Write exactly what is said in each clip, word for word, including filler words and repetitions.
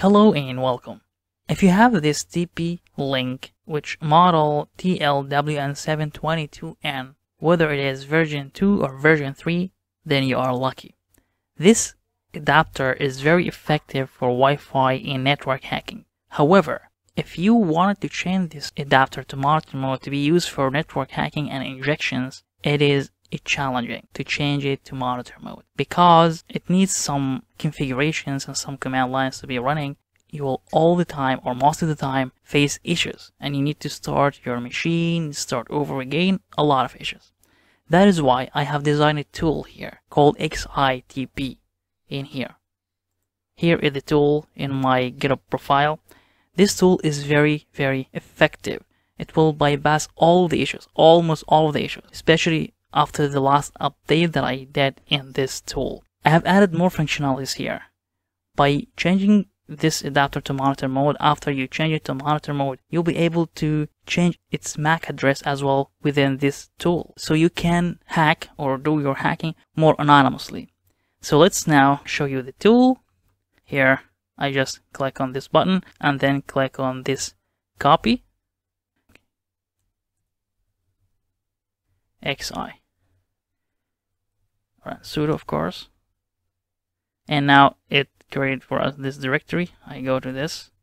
Hello and welcome. If you have this T P-Link, which model T L W N seven twenty-two N, whether it is version two or version three, then you are lucky. This adapter is very effective for Wi-Fi and network hacking. However, if you wanted to change this adapter to monitor mode to be used for network hacking and injections, it is challenging to change it to monitor mode because it needs some configurations and some command lines to be running. You will all the time or most of the time face issues, and you need to start your machine, start over again, a lot of issues. That is why I have designed a tool here called X I T P in here. Here is the tool in my GitHub profile. This tool is very, very effective. It will bypass all the issues, almost all of the issues, especially after the last update that I did in this tool. I have added more functionalities here. By changing this adapter to monitor mode, after you change it to monitor mode, you'll be able to change its M A C address as well within this tool. So you can hack or do your hacking more anonymously. So let's now show you the tool. Here, I just click on this button and then click on this copy. X I. Run sudo, of course. And now it created for us this directory. I go to this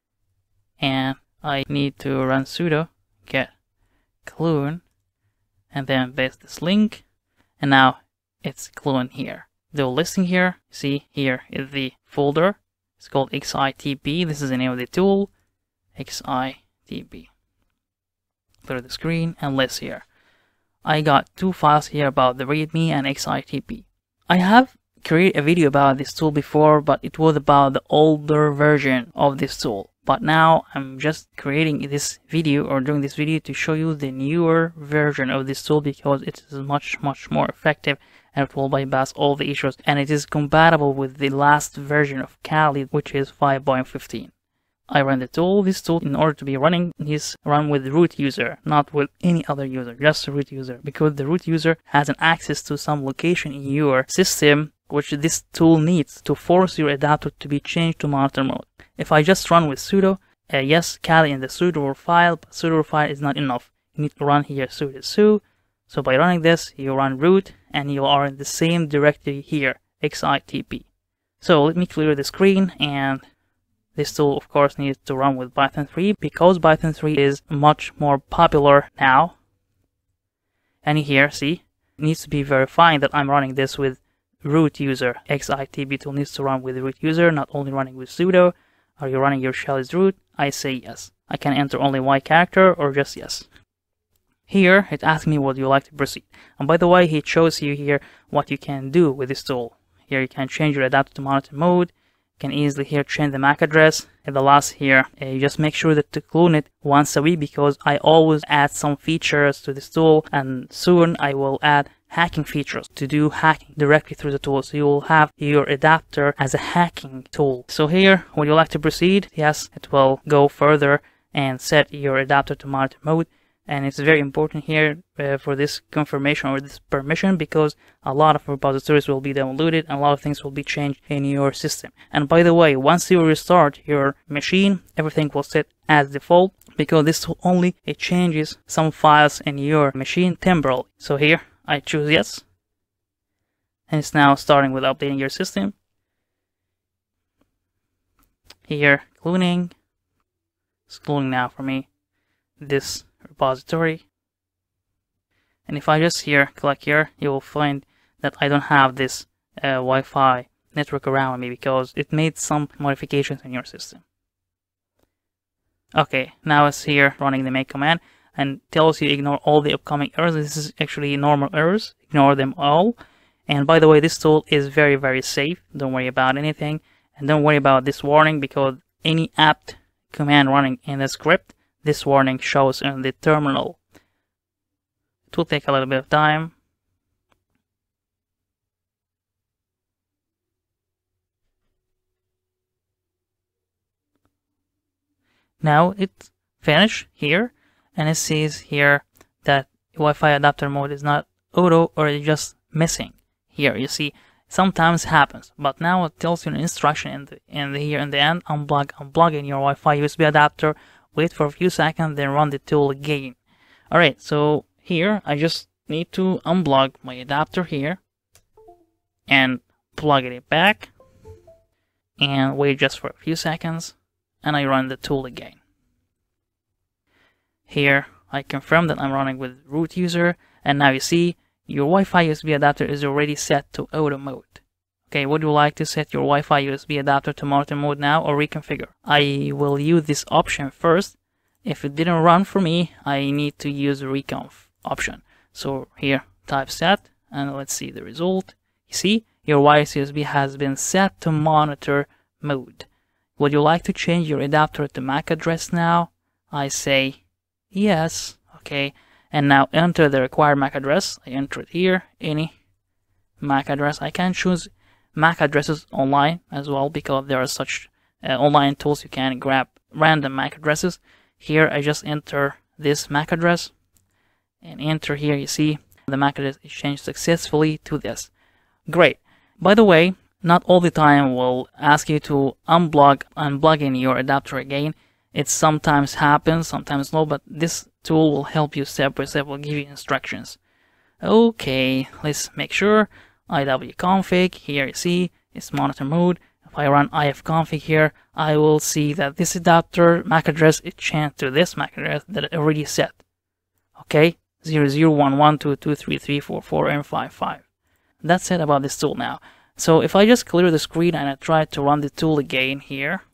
and I need to run sudo get clone and then paste this link, and now it's clone here. The listing here, see here is the folder. It's called X I T P. This is the name of the tool. X I T P. Clear the screen and list here. I got two files here about the README and X I T P. I have created a video about this tool before, but it was about the older version of this tool. But now I'm just creating this video or doing this video to show you the newer version of this tool because it is much, much more effective and it will bypass all the issues. And it is compatible with the last version of Kali, which is five point fifteen. I run the tool. This tool, in order to be running, needs run with the root user, not with any other user, just the root user, because the root user has an access to some location in your system which this tool needs to force your adapter to be changed to monitor mode. If I just run with sudo, uh, yes, Kali in the sudo file, but sudo file is not enough. You need to run here sudo su. So by running this, you run root and you are in the same directory here, X I T P. So let me clear the screen, and this tool, of course, needs to run with Python three because Python three is much more popular now. And here, see, it needs to be verifying that I'm running this with root user. X I T P tool needs to run with root user, not only running with sudo. Are you running your shell as root? I say yes. I can enter only Y character or just yes. Here, it asks me would you like to proceed. And by the way, it shows you here what you can do with this tool. Here you can change your adapter to monitor mode. Can easily here change the M A C address. At the last here, uh, you just make sure that to clone it once a week because I always add some features to this tool, and soon I will add hacking features to do hacking directly through the tool. So you will have your adapter as a hacking tool. So here, would you like to proceed? Yes, it will go further and set your adapter to monitor mode. And it's very important here uh, for this confirmation or this permission because a lot of repositories will be downloaded and a lot of things will be changed in your system. And by the way, once you restart your machine, everything will set as default because this tool only it changes some files in your machine temporarily. So here I choose yes, and it's now starting with updating your system. Here cloning, it's cloning now for me this repository, and if I just here click here, you will find that I don't have this uh, Wi-Fi network around me because it made some modifications in your system. Okay, now it's here running the make command and tells you ignore all the upcoming errors. This is actually normal errors, ignore them all. And by the way, this tool is very, very safe. Don't worry about anything, and don't worry about this warning because any apt command running in the script, this warning shows in the terminal. It will take a little bit of time. Now it's finished here, and it says here that Wi-Fi adapter mode is not auto or it's just missing. Here you see Sometimes happens, but now it tells you an instruction in the in the here in the end. Unplug, unplugging your Wi-Fi U S B adapter. Wait for a few seconds, then run the tool again. All right, so here I just need to unplug my adapter here and plug it back, and wait just for a few seconds, and I run the tool again. Here I confirm that I'm running with root user, and now you see your Wi-Fi U S B adapter is already set to auto mode. Okay, would you like to set your Wi-Fi U S B adapter to monitor mode now or reconfigure? I will use this option first. If it didn't run for me, I need to use the reconf option. So here, type set, and let's see the result. You see, your Wi-Fi U S B has been set to monitor mode. Would you like to change your adapter to M A C address now? I say yes. Okay, and now enter the required M A C address. I enter it here, any M A C address. I can choose M A C addresses online as well, because there are such uh, online tools you can grab random M A C addresses. Here I just enter this M A C address and enter here. You see the M A C address is changed successfully to this. Great. By the way, not all the time will ask you to unplug unplug in your adapter again. It sometimes happens, sometimes no, but this tool will help you step by step, will give you instructions. Okay, let's make sure. I W config, here you see it's monitor mode. If I run I F config here, I will see that this adapter M A C address is changed to this M A C address that I already set. Okay, zero zero one one two two three three four four and five five. That's it about this tool now. So if I just clear the screen and I try to run the tool again here,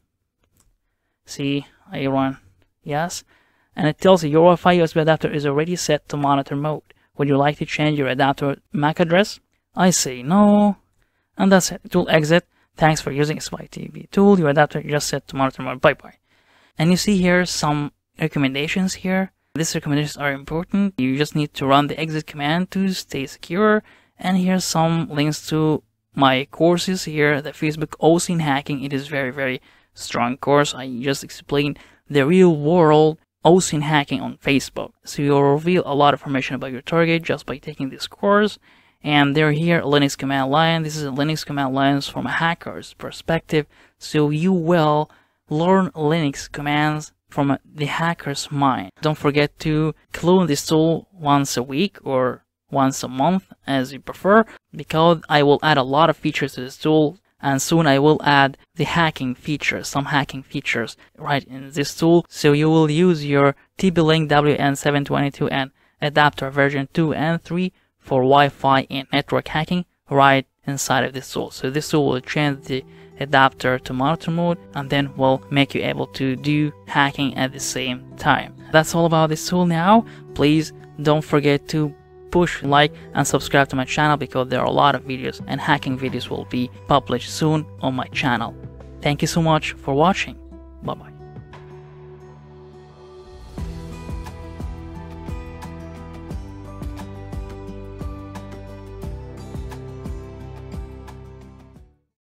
see, I run yes, and it tells you your Wi-Fi U S B adapter is already set to monitor mode. Would you like to change your adapter M A C address? I say no, and that's it. It will exit. Thanks for using S Y T V tool. Your adapter just set to monitor mode. Bye bye. And you see here some recommendations here. These recommendations are important. You just need to run the exit command to stay secure. And here's some links to my courses here. The Facebook O S I N hacking. It is very very strong course. I just explained the real world O S I N hacking on Facebook. So you'll reveal a lot of information about your target just by taking this course. And they're here, Linux command line. This is a Linux command lines from a hacker's perspective. So you will learn Linux commands from the hacker's mind. Don't forget to clone this tool once a week or once a month as you prefer, because I will add a lot of features to this tool, and soon I will add the hacking features, some hacking features right in this tool. So you will use your T P-Link W N seven twenty-two N adapter version two and three for Wi-Fi and network hacking right inside of this tool. So this tool will change the adapter to monitor mode and then will make you able to do hacking at the same time. That's all about this tool now. Please don't forget to push like and subscribe to my channel, because there are a lot of videos and hacking videos will be published soon on my channel. Thank you so much for watching. Bye bye.